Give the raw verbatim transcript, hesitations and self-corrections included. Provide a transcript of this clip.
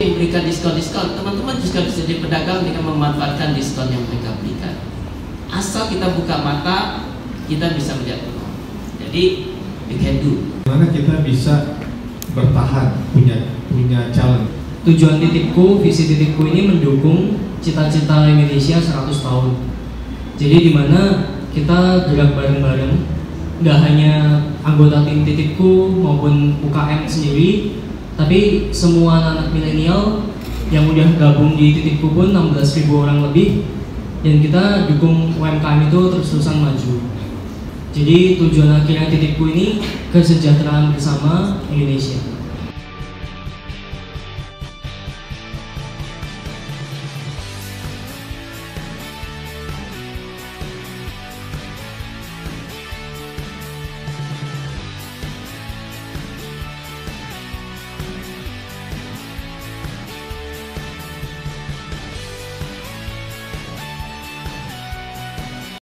Memberikan diskon-diskon, teman-teman juga bisa jadi pedagang dengan memanfaatkan diskon yang mereka berikan. Asal kita buka mata, kita bisa melihat peluang. Jadi we can do. Bagaimana kita bisa bertahan, punya punya challenge. Tujuan Titipku, visi Titipku ini mendukung cita-cita Indonesia seratus tahun. Jadi dimana kita gerak bareng-bareng, nggak hanya anggota tim Titipku maupun U K M sendiri, tapi semua anak milenial yang udah gabung di Titipku pun enam belas ribu orang lebih, dan kita dukung U M K M itu terus-terusan maju. Jadi tujuan akhirnya Titipku ini kesejahteraan bersama Indonesia.